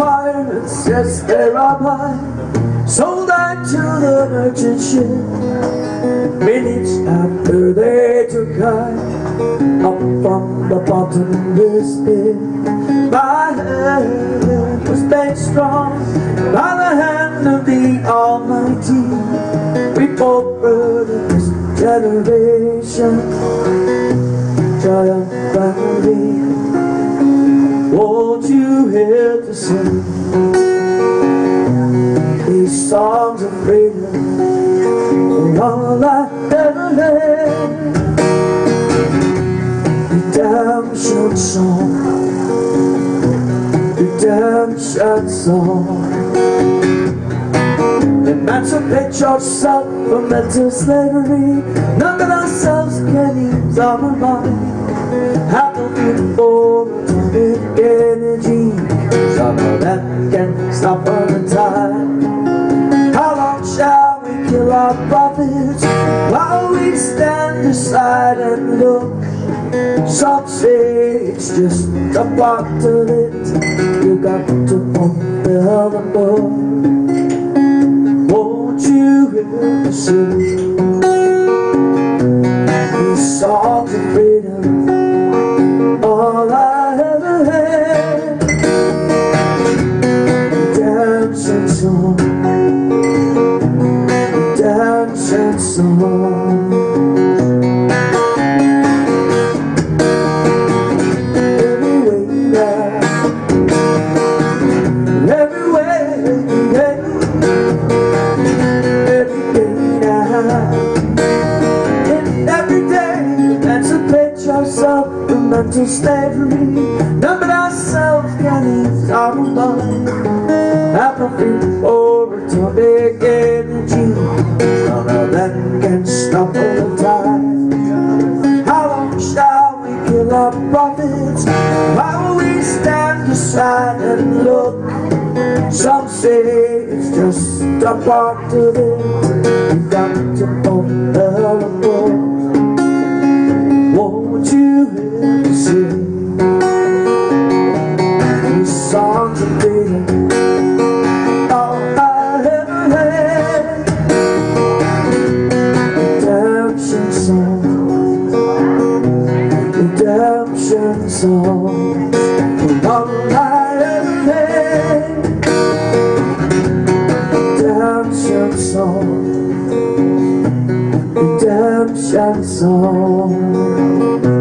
pirates, yes, they robbed mine, sold I to the merchant ship. Minutes after they took I up from the bottomless pit. My head was made strong by the hand of the Almighty. We both brothers, generation, triumphantly. Won't you help to sing these songs of freedom, all I ever had? Redemption song, redemption song. Emancipate yourself from mental slavery. None of ourselves can use our mind. Have no fear for atomic energy. Some of them can stop all the time. How long shall we kill our prophets while we stand aside and look? Some say it's just a part of it. You got to fulfill the book. Won't you hear me sing these songs of freedom, all I ever had? Redemption song, redemption song. From mental slavery, none but ourselves can ease our mind. Have no fear for atomic energy. None of them can stop all the time. How long shall we kill our prophets while we stand aside and look? Some say it's just a part of it. You've got to own the book. Won't you hear me sing these songs of freedom, all I ever had? Redemption songs, redemption songs, all I ever had. Redemption songs, redemption songs.